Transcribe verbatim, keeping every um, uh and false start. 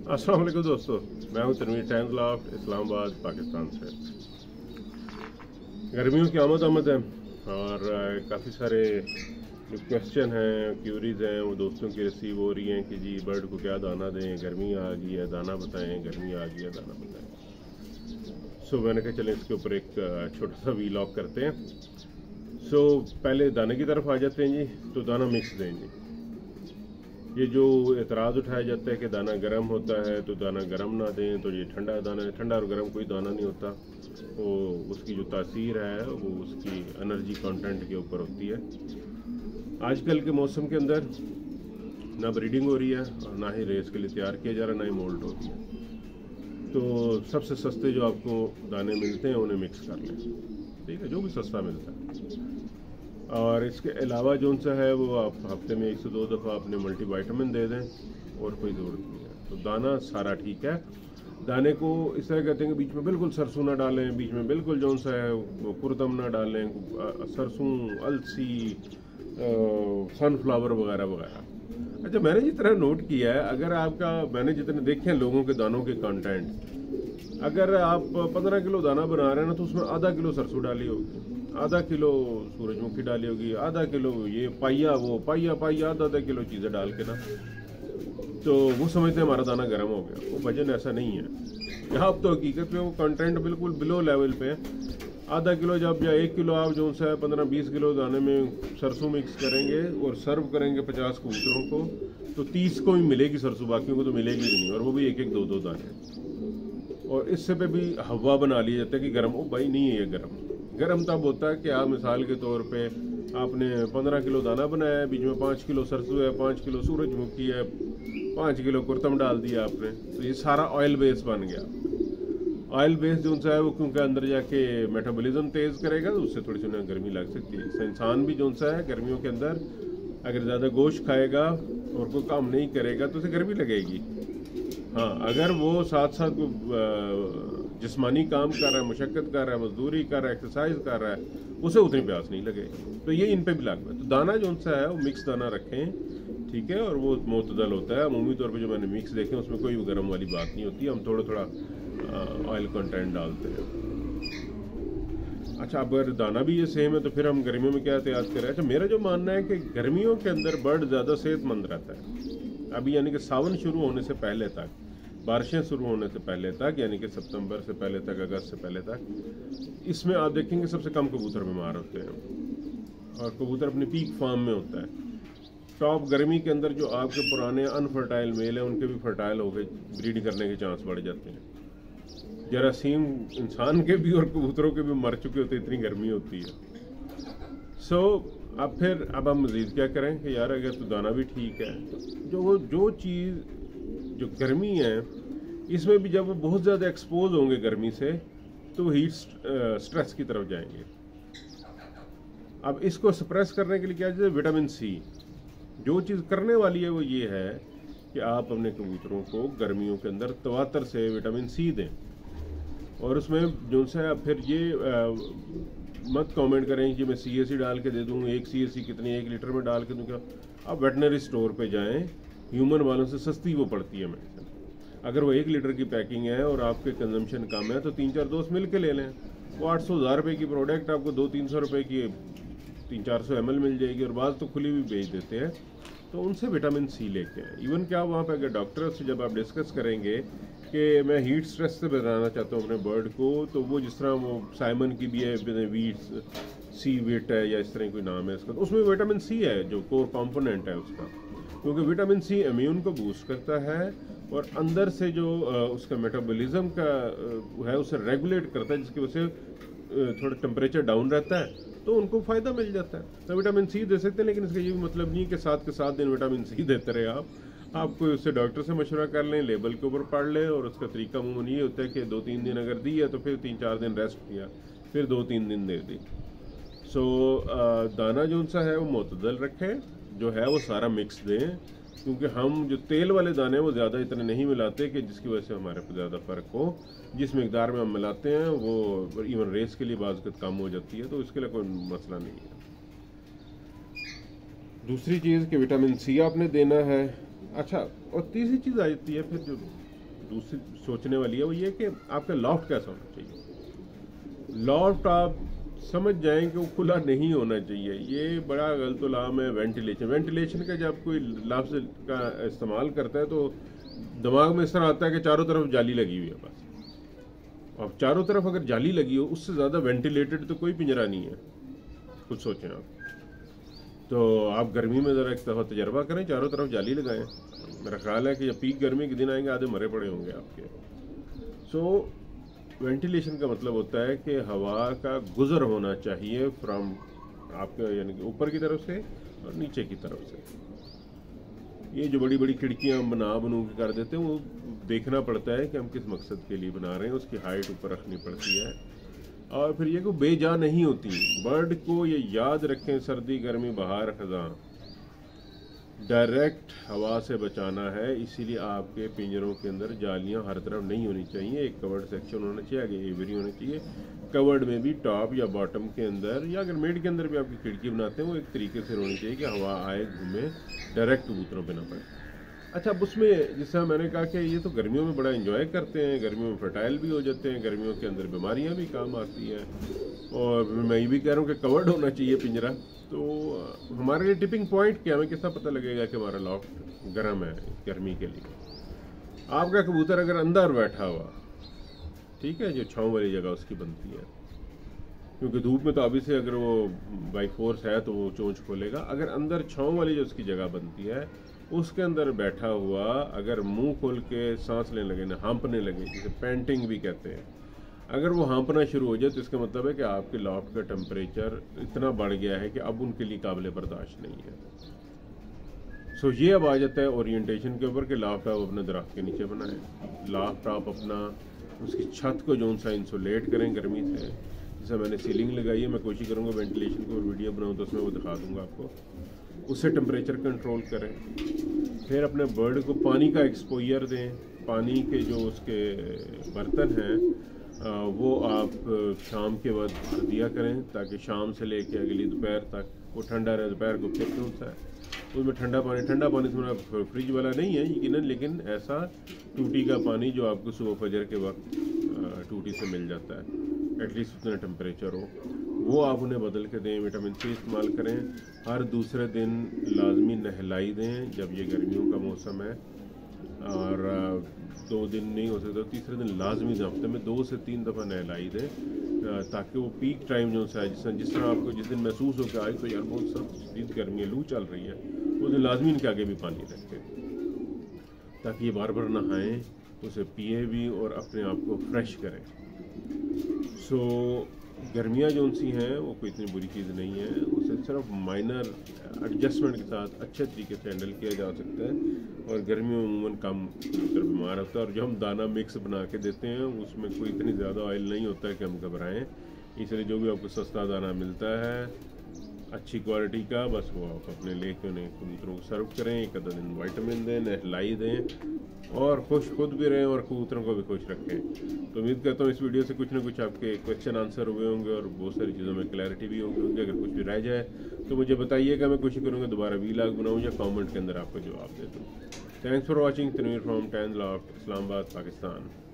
अस्सलाम वालेकुम दोस्तों, मैं हूं तनवीर टाइम्स लॉफ्ट, इस्लामाबाद, पाकिस्तान से। गर्मियों की आमद आमद है और काफ़ी सारे जो क्वेश्चन हैं, क्यूरीज हैं, वो दोस्तों की रिसीव हो रही हैं कि जी बर्ड को क्या दाना दें, गर्मी आ गई है दाना बताएं, गर्मी आ गई है दाना बताएं। सो मैंने कहा चलें इसके ऊपर एक छोटा सा वीलॉग करते हैं। सो पहले दाने की तरफ आ जाते हैं जी। तो दाना मिक्स दें जी। ये जो एतराज़ उठाया जाता है कि दाना गर्म होता है तो दाना गर्म ना दें, तो ये ठंडा दाना है। ठंडा और गर्म कोई दाना नहीं होता, वो उसकी जो तासीर है वो उसकी एनर्जी कंटेंट के ऊपर होती है। आजकल के मौसम के अंदर ना ब्रीडिंग हो रही है और ना ही रेस के लिए तैयार किया जा रहा है, ना ही मोल्ट हो रही है। तो सबसे सस्ते जो आपको दाने मिलते हैं उन्हें मिक्स कर लें, ठीक है, जो भी सस्ता मिलता है। और इसके अलावा जो सा है वो आप हफ्ते में एक से दो दफ़ा अपने मल्टीवाइटामिन दे दें और कोई ज़रूरत नहीं है। तो दाना सारा ठीक है। दाने को इस तरह कहते हैं कि बीच में बिल्कुल सरसों ना डालें, बीच में बिल्कुल जो सा है वो कुरतम ना डालें, सरसों, अलसी, सनफ्लावर वगैरह वगैरह। अच्छा, मैंने जितना नोट किया है, अगर आपका मैंने जितने देखे हैं लोगों के दानों के कंटेंट, अगर आप पंद्रह किलो दाना बना रहे हैं ना तो उसमें आधा किलो सरसों डाली होगी, आधा किलो सूरजमुखी डाली होगी, आधा किलो ये पाइया वो पाइया पाइया आधा आधा किलो चीज़ें डाल के ना, तो वो समझते हैं हमारा दाना गर्म हो गया। वो वजन ऐसा नहीं है। यहाँ तो हकीकत में वो कंटेंट बिल्कुल बिलो लेवल पे है। आधा किलो जब या एक किलो आप जो सा पंद्रह बीस किलो दाने में सरसों मिक्स करेंगे और सर्व करेंगे पचास कबूतरों को, तो तीस को ही मिलेगी सरसों, बाकियों को तो मिलेगी नहीं, और वो भी एक एक दो दो दाने। और इससे पे भी हवा बना लिया जाता है कि गर्म। ओ भाई नहीं है ये गर्म। गर्म तब होता है कि आप मिसाल के तौर पे आपने पंद्रह किलो दाना बनाया है, बीच में पाँच किलो सरसों है, पाँच किलो सूरजमुखी है, पाँच किलो कुरतम डाल दिया आपने, तो ये सारा ऑयल बेस बन गया। ऑयल बेस जो सा है वो क्योंकि अंदर जाके मेटाबॉलिज्म तेज़ करेगा, तो उससे थोड़ी सी उन्हें गर्मी लग सकती है। इससे इंसान भी जो सा है गर्मियों के अंदर अगर ज़्यादा गोश्त खाएगा और कोई काम नहीं करेगा तो उसे गर्मी लगेगी। हाँ, अगर वो साथ साथ जिस्मानी काम कर रहा है, मुशक्क़त कर रहा है, मजदूरी कर रहा है, एक्सरसाइज कर रहा है, उसे उतनी प्यास नहीं लगेगी। तो ये इन पे भी लागू है। तो दाना जो सा है वो मिक्स दाना रखें, ठीक है, और वो मुतदल होता है। अमूमी तौर पे जो मैंने मिक्स देखे उसमें कोई गर्म वाली बात नहीं होती, हम थोड़ा थोड़ा ऑयल कंटेंट डालते हैं। अच्छा, अब अगर दाना भी ये सेम है तो फिर हम गर्मियों में क्या एहतियात करें? अच्छा, मेरा जो मानना है कि गर्मियों के अंदर बर्ड ज़्यादा सेहतमंद रहता है। अभी यानी कि सावन शुरू होने से पहले तक, बारिशें शुरू होने से पहले तक, यानी कि सितंबर से पहले तक, अगस्त से पहले तक, इसमें आप देखेंगे सबसे कम कबूतर बीमार होते हैं और कबूतर अपनी पीक फॉर्म में होता है। टॉप गर्मी के अंदर जो आपके पुराने अनफर्टाइल मेल हैं उनके भी फर्टाइल हो गए, ब्रीड करने के चांस बढ़ जाते हैं। जरासीम इंसान के भी और कबूतरों के भी मर चुके होते, इतनी गर्मी होती है। सो so, अब फिर अब हम मज़ीद क्या करें कि यार अगर तो दाना भी ठीक है, जो वो जो चीज़ जो गर्मी है इसमें भी जब वो बहुत ज़्यादा एक्सपोज होंगे गर्मी से तो वो हीट स्ट्रेस की तरफ जाएंगे। अब इसको सप्रेस करने के लिए क्या चाहिए? Vitamin C. जो चीज़ करने वाली है वो ये है कि आप अपने कबूतरों को गर्मियों के अंदर तवातर से विटामिन सी दें। और उसमें जो सा फिर ये आ, मत कमेंट करें कि मैं सी एस सी डाल के दे दूँ, एक सी एस सी कितनी एक लीटर में डाल के दूँ। क्या आप वेटनरी स्टोर पे जाएं, ह्यूमन वालों से सस्ती वो पड़ती है मेडिसिन। अगर वो एक लीटर की पैकिंग है और आपके कंजम्पशन कम है तो तीन चार दोस्त मिल के ले लें। वो आठ सौ हज़ार रुपये की प्रोडक्ट आपको दो तीन सौ रुपये की तीन चार सौ एम एल मिल जाएगी, और बाद तो खुली भी बेच देते हैं। तो उनसे विटामिन सी लेके आए। इवन क्या वहाँ पे अगर डॉक्टर से जब आप डिस्कस करेंगे कि मैं हीट स्ट्रेस से बचाना चाहता हूँ अपने बर्ड को, तो वो जिस तरह वो साइमन की भी है वीट सी वीट है या इस तरह कोई नाम है इसका, तो उसमें विटामिन सी है जो कोर कंपोनेंट है उसका। क्योंकि विटामिन सी इम्यून को बूस्ट करता है और अंदर से जो उसका मेटाबॉलिज्म का है उसे रेगुलेट करता है, जिसकी वजह से थोड़ा टेम्परेचर डाउन रहता है, तो उनको फ़ायदा मिल जाता है। तो विटामिन सी दे सकते हैं, लेकिन इसका ये भी मतलब नहीं कि सात के सात दिन विटामिन सी देते रहे आप। आप कोई उससे डॉक्टर से मशवरा कर लें, लेबल के ऊपर पढ़ लें, और उसका तरीका मुमून ये होता है कि दो तीन दिन अगर दी है तो फिर तीन चार दिन रेस्ट किया, फिर दो तीन दिन दे दी। सो दाना जो सा है वो मुतदल रखें, जो है वो सारा मिक्स दें, क्योंकि हम जो तेल वाले दाने वो ज़्यादा इतने नहीं मिलाते कि जिसकी वजह से हमारे पे ज़्यादा फ़र्क हो। जिस मिकदार में हम मिलाते हैं वो इवन रेस के लिए बाज़त कम हो जाती है, तो इसके लिए कोई मसला नहीं है। दूसरी चीज़ कि विटामिन सी आपने देना है। अच्छा, और तीसरी चीज़ आ जाती है फिर जो दूसरी सोचने वाली है वो ये कि आपका लॉफ्ट कैसा होना चाहिए। लॉफ्ट आप समझ जाएं कि वो खुला नहीं होना चाहिए, ये बड़ा गलतुलाम है। वेंटिलेशन वेंटिलेशन का जब कोई लफ्ज़ का इस्तेमाल करता है तो दिमाग में इस तरह आता है कि चारों तरफ जाली लगी हुई है बस। अब चारों तरफ अगर जाली लगी हो, उससे ज़्यादा वेंटिलेटेड तो कोई पिंजरा नहीं है। कुछ सोचें आप। तो आप गर्मी में ज़रा एक दफ़ा तजर्बा करें, चारों तरफ जाली लगाएं। मेरा ख्याल है कि जब पीक गर्मी के दिन आएंगे आधे मरे पड़े होंगे आपके। सो वेंटिलेशन का मतलब होता है कि हवा का गुज़र होना चाहिए फ्रॉम आपके यानी कि ऊपर की तरफ से और नीचे की तरफ से। ये जो बड़ी बड़ी खिड़कियाँ हम बना बनू के कर देते हैं, वो देखना पड़ता है कि हम किस मकसद के लिए बना रहे हैं, उसकी हाइट ऊपर रखनी पड़ती है। और फिर ये को बेजा नहीं होती। बर्ड को ये याद रखें, सर्दी गर्मी बहार खज़ां डायरेक्ट हवा से बचाना है। इसीलिए आपके पिंजरों के अंदर जालियां हर तरफ नहीं होनी चाहिए, एक कवर्ड सेक्शन होना चाहिए, आगे एवरी होना चाहिए। कवर्ड में भी टॉप या बॉटम के अंदर या अगर मिड के अंदर भी आपकी खिड़की बनाते हैं वो एक तरीके से होनी चाहिए कि हवा आए घूमे, डायरेक्ट कबूतरों पर ना पड़े। अच्छा, अब उसमें जैसा मैंने कहा कि ये तो गर्मियों में बड़ा एंजॉय करते हैं, गर्मियों में फर्टाइल भी हो जाते हैं, गर्मियों के अंदर बीमारियां भी काम आती हैं। और मैं ये भी कह रहा हूँ कि कवर्ड होना चाहिए पिंजरा। तो हमारे लिए टिपिंग पॉइंट क्या, हमें कैसा पता लगेगा कि हमारा लॉफ्ट गर्म है गर्मी के लिए। आपका कबूतर अगर अंदर बैठा हुआ, ठीक है, जो छाँव वाली जगह उसकी बनती है, क्योंकि धूप में तो अभी से अगर वो बाई फोर्स है तो वो चोंच खोलेगा। अगर अंदर छाँव वाली जो उसकी जगह बनती है उसके अंदर बैठा हुआ अगर मुंह खोल के सांस लेने लगे ना, हाँपने लगे, जिसे पैंटिंग भी कहते हैं, अगर वो हाँपना शुरू हो जाए तो इसका मतलब है कि आपके लॉफ्ट का टेम्परेचर इतना बढ़ गया है कि अब उनके लिए काबिल बर्दाश्त नहीं है। सो ये अब आ जाता है ओरिएंटेशन के ऊपर कि लॉफ्ट आप अपने दरख्त के नीचे बनाएं। लॉफ्ट आप अपना उसकी छत को जो सा इंसुलेट करें गर्मी से। जैसे मैंने सीलिंग लगाई है, मैं कोशिश करूँगा वेंटिलेशन की और वीडियो बनाऊँ तो उसमें वो दिखा दूँगा आपको। उससे टेम्परेचर कंट्रोल करें। फिर अपने बर्ड को पानी का एक्सपोजर दें। पानी के जो उसके बर्तन हैं वो आप शाम के बाद भर दिया करें ताकि शाम से लेके अगली दोपहर तक वो ठंडा रहे। दोपहर को फिर खुलता है उसमें ठंडा पानी। ठंडा पानी से मेरा फ्रिज वाला नहीं है यकीनन, लेकिन ऐसा टूटी का पानी जो आपको सुबह फजर के वक्त टूटी से मिल जाता है, एटलीस्ट उतना टेम्परेचर हो, वो आप उन्हें बदल के दें। विटामिन सी इस्तेमाल करें। हर दूसरे दिन लाजमी नहलाई दें जब ये गर्मियों का मौसम है, और दो दिन नहीं हो सकता तीसरे दिन लाजमी दें। हफ्ते में दो से तीन दफ़ा नहलाई दें ताकि वो पीक टाइम जो है जिस जिस तरह आपको जिस दिन महसूस हो कि आज तो यार बहुत सख्त शदीद गर्मी है, लू चल रही है, उस दिन लाजमी इनके आगे भी पानी रखें ताकि ये बार बार नहाएं, उसे पिए भी और अपने आप को फ्रेश करें। सो गर्मियाँ जो सी हैं वो कोई इतनी बुरी चीज़ नहीं है, उसे सिर्फ माइनर एडजस्टमेंट के साथ अच्छे तरीके से हैंडल किया जा सकता है। और गर्मियों में अमूमन कम कबूतर बीमार होता है, और जो हम दाना मिक्स बना के देते हैं उसमें कोई इतनी ज़्यादा ऑयल नहीं होता है कि हम घबराएं। इसलिए जो भी आपको सस्ता दाना मिलता है अच्छी क्वालिटी का, बस वो आप अपने लेके उन्हें कबूतरों को सर्व करें। एक आधा दिन वाइटामिन दें, नहलाई दें और खुश खुद भी रहें और कबूतरों को भी खुश रखें। तो उम्मीद करता हूँ इस वीडियो से कुछ ना कुछ आपके क्वेश्चन आंसर हुए होंगे और बहुत सारी चीज़ों में क्लैरिटी भी होगी होगी। अगर कुछ भी रह जाए तो मुझे बताइएगा, मैं कोशिश करूँगा दोबारा वीलॉग बनाऊँ या कॉमेंट के अंदर आपको जवाब दे दूँ। Thanks for watching. Tanveer from tan loft, Islamabad, Pakistan.